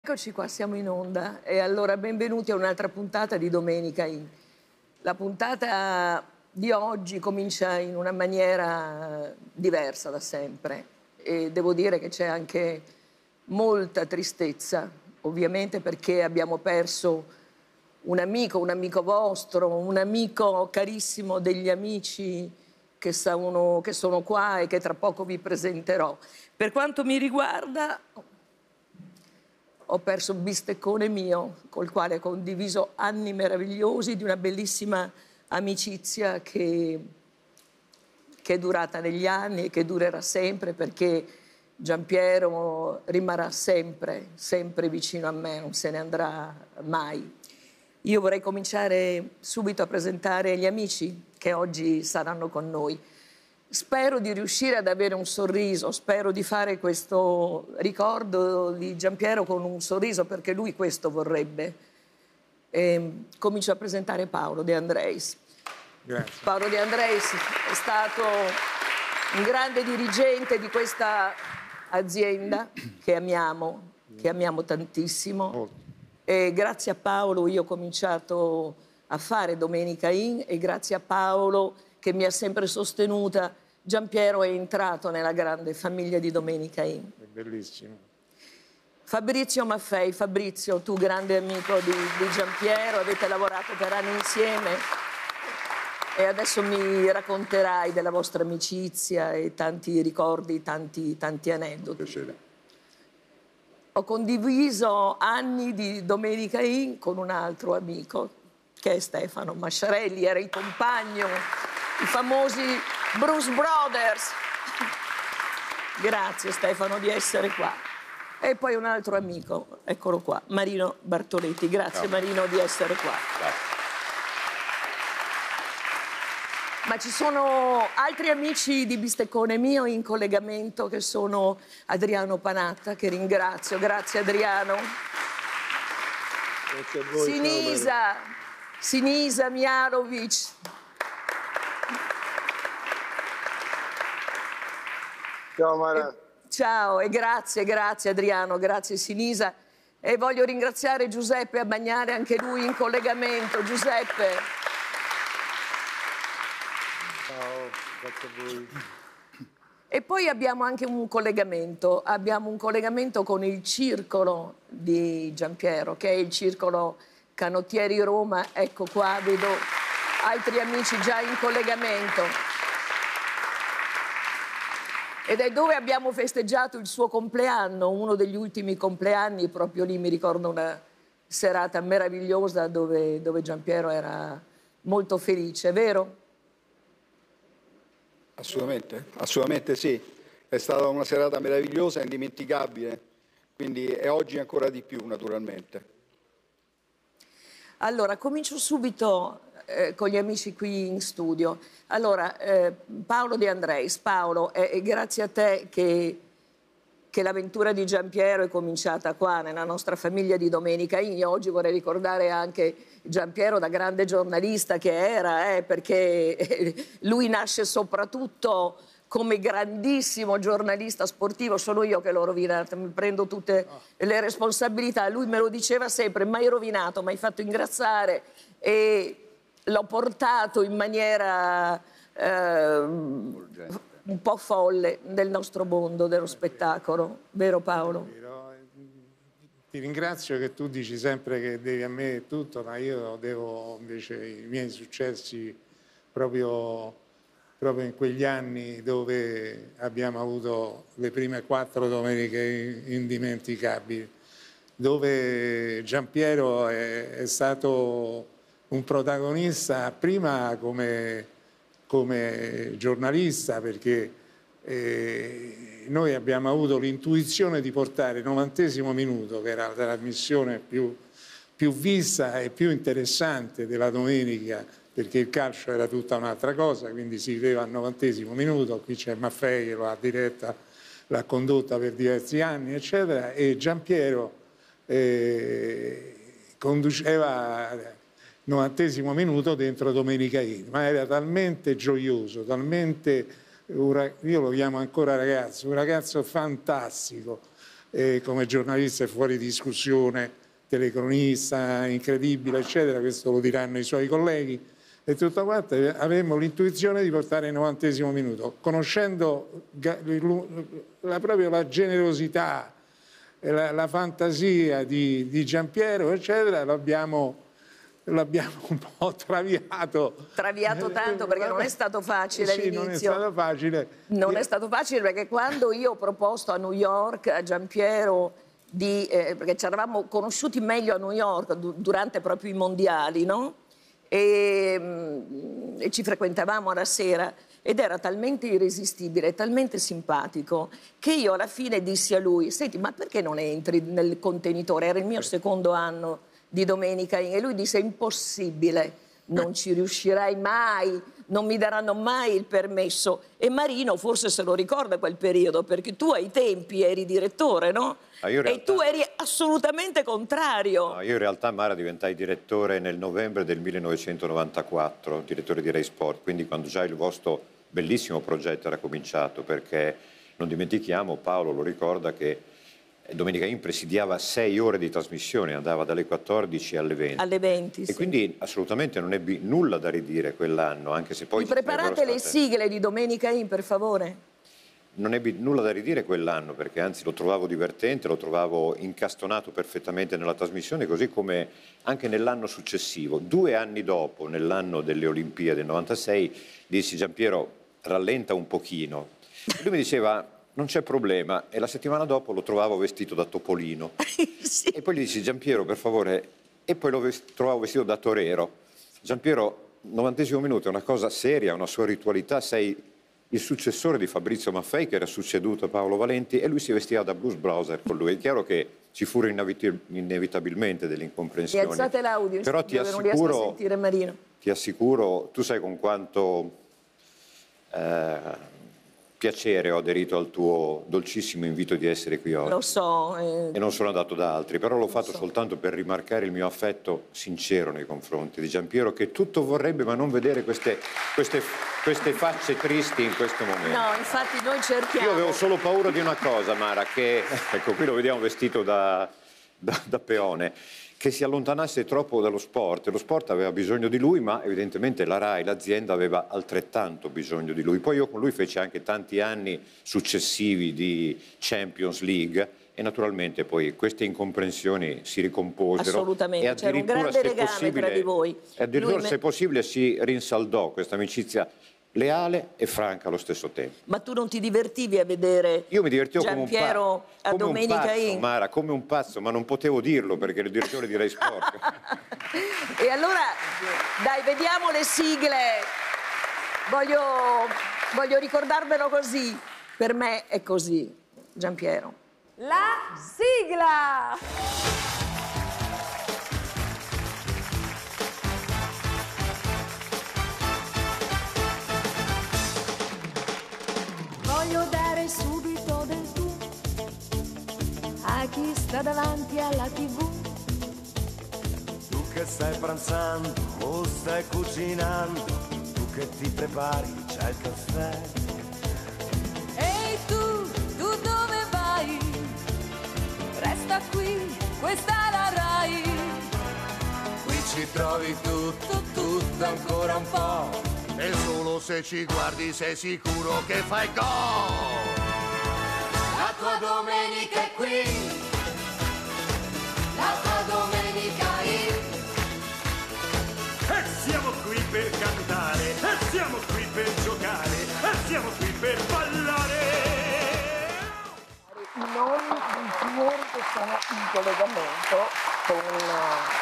Eccoci qua, siamo in onda e allora benvenuti a un'altra puntata di Domenica In. La puntata di oggi comincia in una maniera diversa da sempre e devo dire che c'è anche molta tristezza, ovviamente perché abbiamo perso un amico vostro, un amico carissimo degli amici che sono qua e che tra poco vi presenterò. Per quanto mi riguarda, ho perso un bisteccone mio, col quale ho condiviso anni meravigliosi di una bellissima amicizia che è durata negli anni e che durerà sempre, perché Giampiero rimarrà sempre, sempre vicino a me, non se ne andrà mai. Io vorrei cominciare subito a presentare gli amici che oggi saranno con noi. Spero di riuscire ad avere un sorriso, spero di fare questo ricordo di Giampiero con un sorriso, perché lui questo vorrebbe. Comincio a presentare Paolo De Andreis. Grazie. Paolo De Andreis è stato un grande dirigente di questa azienda che amiamo tantissimo. E grazie a Paolo io ho cominciato a fare Domenica In e grazie a Paolo che mi ha sempre sostenuta, Giampiero è entrato nella grande famiglia di Domenica In. È bellissimo. Fabrizio Maffei, Fabrizio, tu grande amico di Giampiero, avete lavorato per anni insieme e adesso mi racconterai della vostra amicizia e tanti ricordi, tanti aneddoti. Piacere. Ho condiviso anni di Domenica In con un altro amico, che è Stefano Masciarelli, era il compagno, i famosi Bruce Brothers. Grazie Stefano di essere qua. E poi un altro amico, eccolo qua, Marino Bartoletti. Grazie Marino di essere qua. Ma ci sono altri amici di Bisteccone mio in collegamento, che sono Adriano Panatta, che ringrazio. Grazie Adriano. Grazie a voi. Sinisa Miarovic. Ciao Mara. Ciao e grazie Adriano, grazie Sinisa. E voglio ringraziare Giuseppe Abbagnale, anche lui in collegamento. Giuseppe. Ciao, grazie a voi. E poi abbiamo anche un collegamento con il circolo di Giampiero, che è il circolo Canottieri Roma. Ecco qua, vedo altri amici già in collegamento. Ed è dove abbiamo festeggiato il suo compleanno, uno degli ultimi compleanni, proprio lì mi ricordo una serata meravigliosa dove Giampiero era molto felice, vero? Assolutamente sì. È stata una serata meravigliosa, indimenticabile, quindi e oggi ancora di più naturalmente. Allora, comincio subito con gli amici qui in studio. Allora, Paolo De Andreis, Paolo, è grazie a te che l'avventura di Giampiero è cominciata qua, nella nostra famiglia di Domenica In. Io oggi vorrei ricordare anche Giampiero da grande giornalista che era, perché lui nasce soprattutto come grandissimo giornalista sportivo. Sono io che l'ho rovinato, mi prendo tutte le responsabilità. Lui me lo diceva sempre: mai rovinato, mai fatto ingrassare, e l'ho portato in maniera un po' folle nel nostro mondo dello spettacolo, vero Paolo? Ti ringrazio che tu dici sempre che devi a me tutto, ma io devo invece i miei successi proprio in quegli anni dove abbiamo avuto le prime 4 domeniche indimenticabili, dove Giampiero è stato un protagonista prima come giornalista, perché noi abbiamo avuto l'intuizione di portare il 90° minuto, che era la trasmissione più vista e più interessante della domenica, perché il calcio era tutta un'altra cosa, quindi si viveva al 90° minuto. Qui c'è Maffei che lo ha diretta, l'ha condotta per diversi anni, eccetera, e Giampiero conduceva 90° minuto dentro Domenica In, ma era talmente gioioso, talmente, io lo chiamo ancora ragazzo, un ragazzo fantastico, come giornalista è fuori discussione, telecronista, incredibile, eccetera, questo lo diranno i suoi colleghi, e tutto quanto. Avevamo l'intuizione di portare il 90° minuto, conoscendo proprio la generosità e la fantasia di Giampiero, eccetera, l'abbiamo un po' traviato. Traviato tanto, perché non è stato facile all'inizio. Non è stato facile. Non è stato facile, perché quando io ho proposto a New York a Giampiero perché ci eravamo conosciuti meglio a New York durante proprio i mondiali, no? E ci frequentavamo alla sera, ed era talmente irresistibile, talmente simpatico, che io alla fine dissi a lui: senti, ma perché non entri nel contenitore? Era il mio secondo anno di Domenica In, e lui disse: è impossibile, non ci riuscirai mai, non mi daranno mai il permesso. E Marino forse se lo ricorda quel periodo, perché tu ai tempi eri direttore, no? E tu eri assolutamente contrario. No, io in realtà, Mara, diventai direttore nel novembre del 1994, direttore di Rai Sport, quindi quando già il vostro bellissimo progetto era cominciato, perché non dimentichiamo, Paolo lo ricorda, che Domenica In presidiava 6 ore di trasmissione, andava dalle 14 alle 20. Alle 20, sì. E quindi assolutamente non ebbi nulla da ridire quell'anno, anche se poi... Mi preparate le sigle di Domenica In, per favore? Non ebbi nulla da ridire quell'anno, perché anzi lo trovavo divertente, lo trovavo incastonato perfettamente nella trasmissione, così come anche nell'anno successivo. 2 anni dopo, nell'anno delle Olimpiadi del 96, dissi: Giampiero, rallenta un pochino. E lui mi diceva: non c'è problema, e la settimana dopo lo trovavo vestito da Topolino. Sì. E poi gli dissi: Giampiero, per favore, e poi lo trovavo vestito da Torero. Giampiero, 90° minuto è una cosa seria, una sua ritualità, sei il successore di Fabrizio Maffei, che era succeduto a Paolo Valenti, e lui si vestiva da Blues Brother con lui. È chiaro che ci furono inevitabilmente delle incomprensioni. Mi alzate l'audio, però non riesco a sentire Marino. Ti assicuro, tu sai con quanto piacere ho aderito al tuo dolcissimo invito di essere qui oggi. Lo so. E non sono andato da altri, però l'ho fatto soltanto per rimarcare il mio affetto sincero nei confronti di Giampiero, che tutto vorrebbe ma non vedere queste facce tristi in questo momento. No, infatti noi cerchiamo. Io avevo solo paura di una cosa, Mara, che, ecco, qui lo vediamo vestito da peone, che si allontanasse troppo dallo sport. Lo sport aveva bisogno di lui, ma evidentemente la RAI, l'azienda, aveva altrettanto bisogno di lui. Poi io con lui feci anche tanti anni successivi di Champions League, e naturalmente poi queste incomprensioni si ricomposero. Assolutamente, e c'era un grande legame tra di voi. E addirittura, se possibile, si rinsaldò questa amicizia leale e franca allo stesso tempo. Ma tu non ti divertivi a vedere? Io mi divertivo Giampiero a Domenica In? Mara, come un pazzo, ma non potevo dirlo perché ero il direttore di Rai Sport. E allora, dai, vediamo le sigle. Voglio ricordarvelo così. Per me è così, Giampiero. La sigla! Voglio dare subito del tu a chi sta davanti alla TV. Tu che stai pranzando o stai cucinando, tu che ti prepari, c'è il caffè. Ehi tu dove vai? Resta qui, questa è la RAI. Qui ci trovi tutto ancora un po', e solo se ci guardi sei sicuro che fai gol. La tua domenica è qui, la tua Domenica In. E siamo qui per cantare, e siamo qui per giocare, e siamo qui per ballare. I nomi di giorni che sono in collegamento con